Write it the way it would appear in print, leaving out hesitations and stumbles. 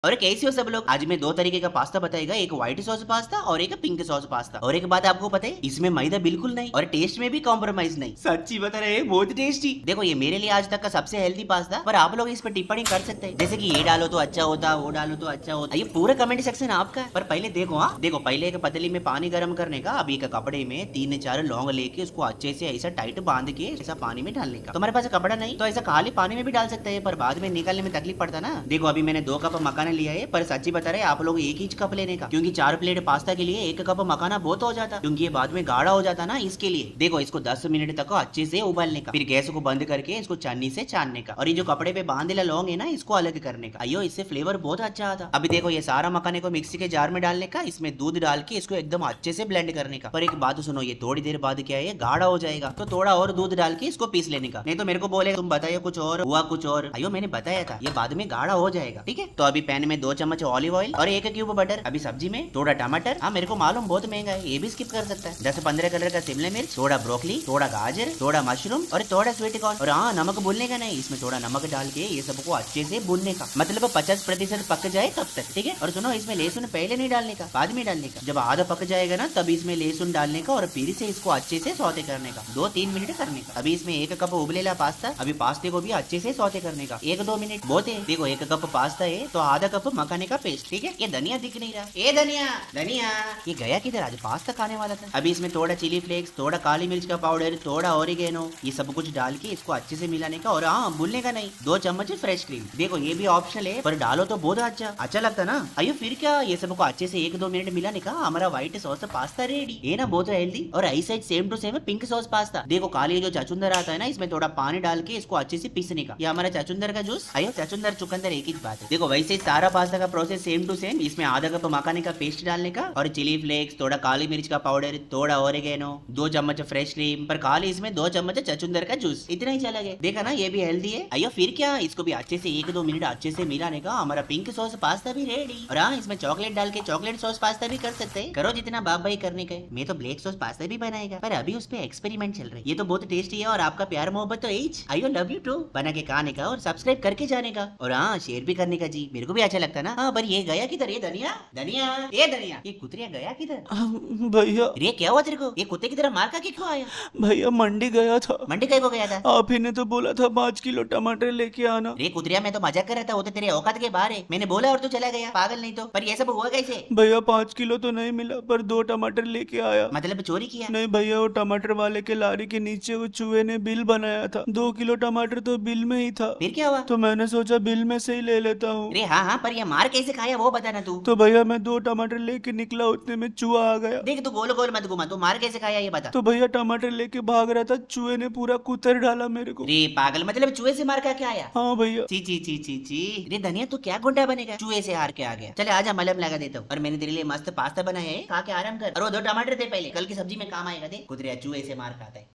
और कैसे हो सब लोग। आज मैं दो तरीके का पास्ता बताएगा, एक व्हाइट सॉस पास्ता और एक पिंक सॉस पास्ता। और एक बात आपको पता है, इसमें मैदा बिल्कुल नहीं और टेस्ट में भी कॉम्प्रोमाइज नहीं। सच्ची बता रहे, बहुत टेस्टी। देखो ये मेरे लिए आज तक का सबसे हेल्दी पास्ता, पर आप लोग इस पर टिप्पणी कर सकते हैं, जैसे कि ये डालो तो अच्छा होता, वो डालो तो अच्छा होता। ये पूरा कमेंट सेक्शन आपका है। पर पहले देखो, हाँ देखो, पहले एक पतली में पानी गर्म करने का, अभी एक कपड़े में 3-4 लौंग लेके उसको अच्छे से ऐसा टाइट बांध के ऐसा पानी में डालने का। तुम्हारे पास कपड़ा नहीं तो ऐसा खाली पानी में भी डाल सकते हैं, पर बाद में निकालने में तकलीफ पड़ता ना। देखो अभी मैंने 2 कप मखाना लिया है, पर सच्ची बता रहे आप लोग एक ही कप लेने का, क्योंकि 4 प्लेट पास्ता के लिए 1 कप मखाना बहुत हो जाता, क्योंकि ये बाद में गाढ़ा हो जाता ना, इसके लिए। देखो इसको 10 मिनट तक अच्छे से उबालने का, फिर गैस को बंद करके इसको छन्नी से छानने का, और ये जो कपड़े पे बांधेला लौंग है ना, इसको अलग करने का। अयो इससे फ्लेवर बहुत अच्छा आता। अभी देखो ये सारा मखाने को मिक्सी के जार में डालने का, इसमें दूध डाल के इसको एकदम अच्छे से ब्लेंड करने का। पर एक बात सुनो, ये थोड़ी देर बाद क्या है, गाढ़ा हो जाएगा, तो थोड़ा और दूध डाल के इसको पीस लेने का। नहीं तो मेरे को बोले तुम बताइए कुछ और, हुआ कुछ और। अयो मैंने बताया था, ये बाद में गाढ़ा हो जाएगा, ठीक है। तो अभी पैन में 2 चम्मच ऑलिव ऑयल और 1 क्यूब बटर। अभी सब्जी में थोड़ा टमाटर, हाँ मेरे को मालूम बहुत महंगा है, ये भी स्किप कर सकता है। 10-15 कलर का शिमला मिर्च, थोड़ा ब्रोकली, थोड़ा गाजर, थोड़ा मशरूम और थोड़ा स्वीट कॉर्न। और हाँ नमक भूलने का नहीं, इसमें थोड़ा नमक डाल के ये सबको अच्छे से भूनने का, मतलब 50% पक जाए तब तक, ठीक है। और सुनो इसमें लहसुन पहले नहीं डालने का, बाद में डालने का। जब आधा पक जाएगा ना, तब इसमें लहसुन डालने का और फिर से इसको अच्छे से सौते करने का, 2-3 मिनट करने का। अभी इसमें 1 कप उबलेला पास्ता, अभी पास्ते को भी अच्छे से सौते करने का, 1-2 मिनट बहुत है। देखो 1 कप पास्ता है तो आधा कप मखाने का पेस्ट, ठीक है। ये धनिया दिख नहीं रहा, ये धनिया धनिया ये गया किधर, आज पास्ता खाने वाला था। अभी इसमें थोड़ा चिली फ्लेक्स, थोड़ा काली मिर्च का पाउडर, थोड़ा ऑरिगेनो, ये सब कुछ डाल के इसको अच्छे से मिलाने का। और हाँ भूलने का नहीं, 2 चम्मच फ्रेश क्रीम। देखो ये भी ऑप्शनल है, पर डालो तो बहुत अच्छा लगता ना। अयो फिर क्या, ये सबको अच्छे से 1-2 मिनट मिलाने का, हमारा व्हाइट सॉस पास्ता रेडी है ना, बहुत हेल्दी। और ऐसा same to same pink sauce pasta. देखो काली जो चचुंदर आता है ना, इसमें थोड़ा पानी डाल के इसको अच्छे से पीसने का, ये हमारा चचुंदर का जूस। अयो चचुंदर चुकंदर एक ही बात है। देखो वैसे सारा पास्ता का प्रोसेस सेम टू सेम। इसमें आधा कप मखाने का पेस्ट डालने का, और चिली फ्लेक्स, थोड़ा काली मिर्च का पाउडर, थोड़ा ऑरिगेनो, 2 चम्मच फ्रेश क्रीम, पर खाली इसमें 2 चम्मच चचुंदर का जूस, इतना ही चला गया। देखा ना ये भी हेल्दी है। अयो फिर क्या, इसको भी अच्छे से 1-2 मिनट अच्छे से मिलाने का, हमारा पिंक सॉस पास्ता भी रेडी। और हाँ इसमें चॉकलेट डाल के चॉकलेट सॉस पास्ता भी कर सकते हैं, करो जितना बाप भाई करने का है। मैं तो ब्लैक सॉस पास्ता भी बनाएगा, पर अभी उस पे एक्सपेरिमेंट चल रहा है। ये तो बहुत टेस्टी है, और आपका प्यार मोहब्बत तो as I love you too बना के खाने का, और सब्सक्राइब करके जाने का, और हाँ शेयर भी करने का जी, मेरे को भी अच्छा लगता ना। हाँ पर ये गया किधर, ये धनिया धनिया, ये धनिया, ये कुतरिया गया किधर। भैया रे क्या हुआ तेरे को, ये कुत्ते की तरह मार का क्यों आया। भैया मंडी गया था। मंडी कहीं को गया था। आप ही ने तो बोला था 5 किलो टमाटर लेके आना। रे कुतरिया मैं तो मजाक कर रहा था, वो तो तेरे औकात के बाहर है। मैंने बोला और तू चला गया, पागल नहीं तो। पर ये सब हुआ कैसे। भैया 5 किलो तो नहीं मिला, पर 2 टमाटर लेके आया। मतलब चोरी किया। नहीं भैया, वो टमाटर वाले के लारी के नीचे वो चूहे ने बिल बनाया था, 2 किलो टमाटर तो बिल में ही था। फिर क्या हुआ। तो मैंने सोचा बिल में से ही ले लेता हूँ। रे हाँ हाँ, पर ये मार कैसे खाया वो बता ना तू। तो भैया मैं 2 टमाटर लेके निकला, उतने में चूहा आ गया। देख तू गोल गोल मत घुमा, तू मार कैसे खाया ये बता। तो भैया टमाटर लेके भाग रहा था, चूहे ने पूरा कुतर डाला मेरे को। रे पागल, मतलब चूहे से मार का क्या आया। हाँ भैया। ची ची ची ची ची। रे धनिया तू क्या गुंडा बनेगा, चूहे से हार के आ गया। चले आजा मलहम लगा देता हूँ। और मैंने तेरे लिए मस्त पास्ता बनाया है, खा के आराम कर। और वो 2 टमाटर थे पहले, कल की सब्जी में काम आएगा। दे कुतरिया चूहे से मार खाता है।